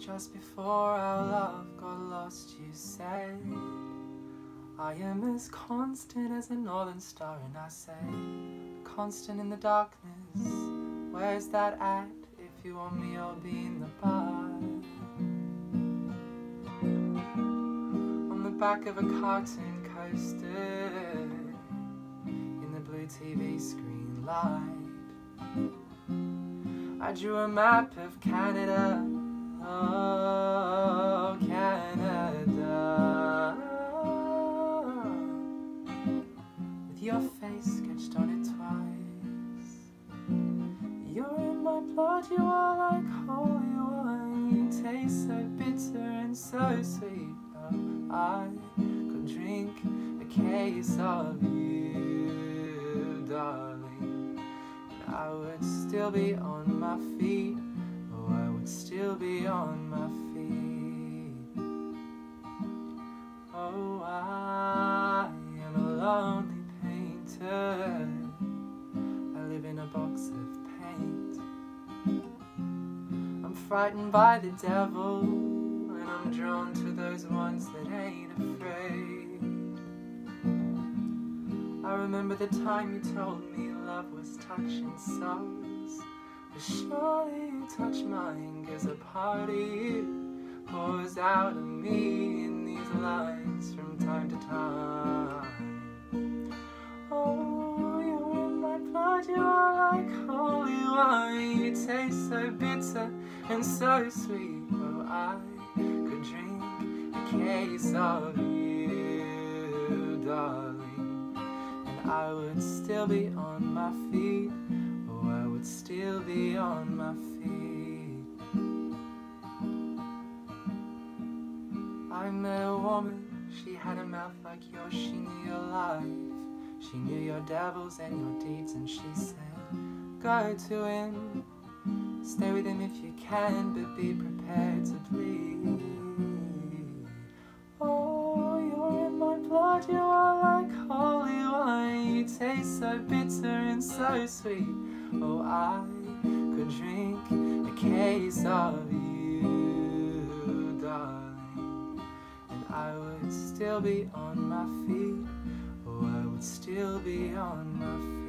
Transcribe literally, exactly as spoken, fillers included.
Just before our love got lost, you said, I am as constant as a northern star. And I said, constant in the darkness, where's that at? If you want me, I'll be in the bar. On the back of a cartoon coaster, in the blue T V screen light, I drew a map of Canada. Oh, Canada, with your face sketched on it twice. You're in my blood, you are like holy wine. You taste so bitter and so sweet. Oh, I could drink a case of you, darling, and I would still be on my feet. Oh, I would still be on my feet. Oh, I am a lonely painter. I live in a box of paint. I'm frightened by the devil, and I'm drawn to those ones that ain't afraid. I remember the time you told me love was touching souls. But surely you touch mine, 'cause a part of you pours out of me in these lines from time to time. Oh, you're in my blood, you are like holy wine. You taste so bitter and so sweet. Oh, I could drink a case of you, darling, and I would still be on my feet. I would still be on my feet. I met a woman, she had a mouth like yours. She knew your life, she knew your devils and your deeds. And she said, go to him, stay with him if you can, but be prepared to bleed. Oh, you're in my blood, you are like holy wine. You taste so bitter and so sweet. Oh, I could drink a case of you, darling, and I would still be on my feet. Oh, I would still be on my feet.